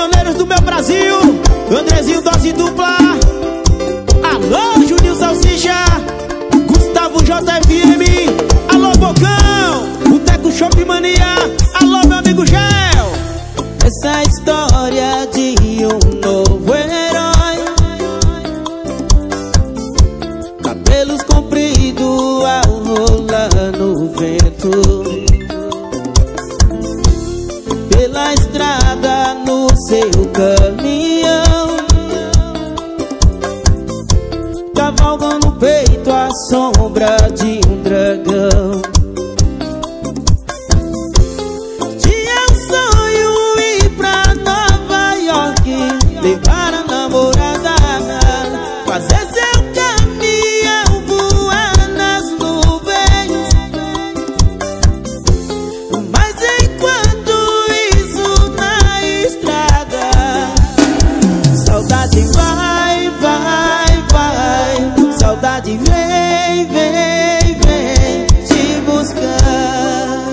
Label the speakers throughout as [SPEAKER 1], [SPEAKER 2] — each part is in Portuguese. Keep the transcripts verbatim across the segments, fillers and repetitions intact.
[SPEAKER 1] caminhoneiros do meu Brasil, Andrezinho dose dupla. Alô, Juninho Salsicha, Gustavo J F M. Alô, Bocão, Boteco Shop Mania. Alô, meu amigo Gel.
[SPEAKER 2] Essa é a história de um novo herói, cabelos compridos ao rolar no vento, pela estrada no seu caminhão, cavalgando no peito a sombra de um dragão. Tinha um sonho ir pra Nova York, levar a namorada, fazer seu caminhão voar nas nuvens. Mas enquanto isso na estrada, saudade vai, vai, vai, saudade vem, vem, vem te buscar.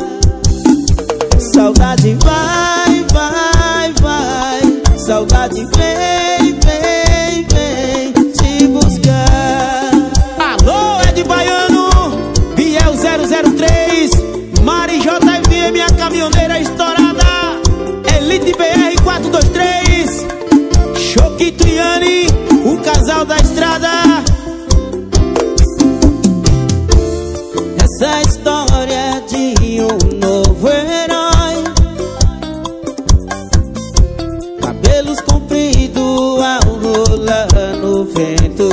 [SPEAKER 2] Saudade vai, vai, vai, saudade vem, vem, vem te buscar.
[SPEAKER 1] Alô, Ed Baiano, Biel zero zero três, Mari J F M, a caminhoneira estourada, Elite B R quatro dois três, Choquito e Yane, o casal da estrada.
[SPEAKER 2] Essa é a história de um novo herói, cabelos compridos ao rolar no vento,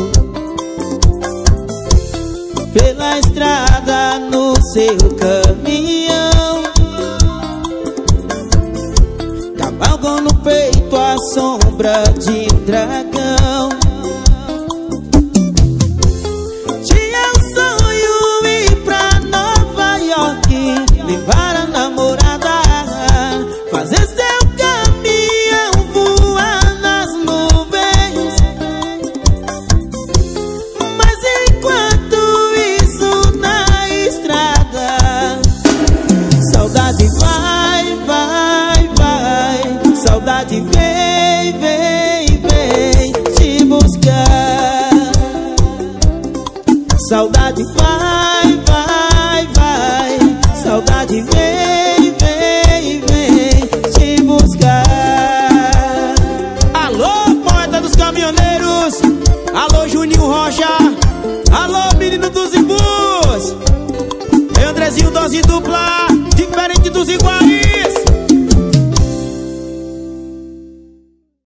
[SPEAKER 2] pela estrada no seu caminhão, cavalgam no peito a sombra de um dragão. Tinha um sonho ir pra Nova York, levar a namorada, fazer seu caminhão voar nas nuvens. Mas enquanto isso na estrada, saudade vai, vai, vai, saudade vem, vem, vem te buscar. Saudade vai, vai, vai, saudade vem, vem, vem te buscar.
[SPEAKER 1] Alô, poeta dos caminhoneiros. Alô, Juninho Rocha. Alô, menino dos imbus. Andrezinho dose dupla, diferente dos imbus.